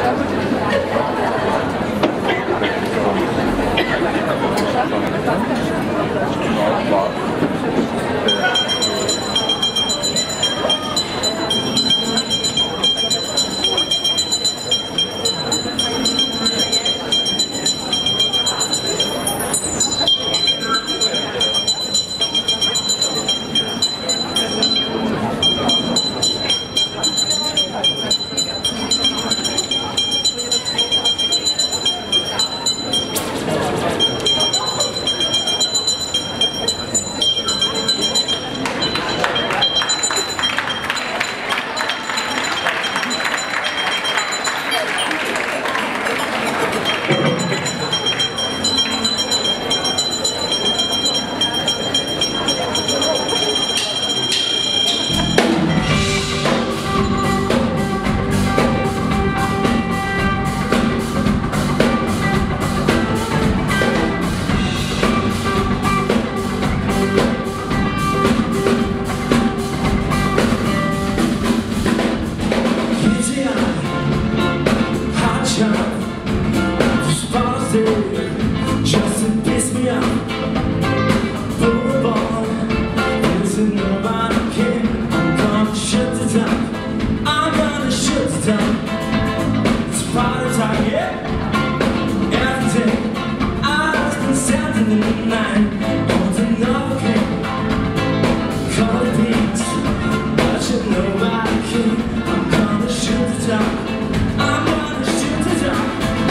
Just to piss me off. Full of all, there's nobody care. I'm gonna shut the top. I'm gonna shut the top. It's party time, yeah. Every day, I've been standing in the night. On another king. Call it beats, but you nobody care. I'm gonna shut the top. I'm gonna shut the top.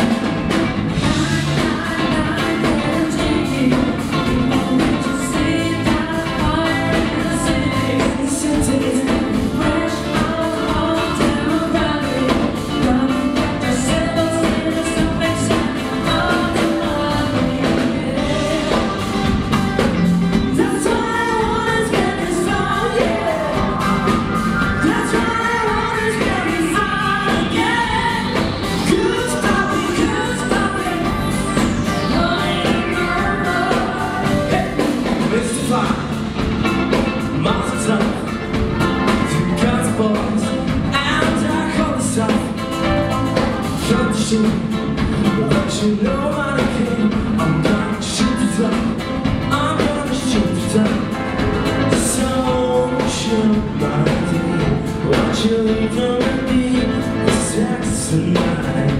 But you know what I can. I'm gonna shoot the top. I'm gonna shoot the top. So shoot my day. What you leave from me is sex tonight.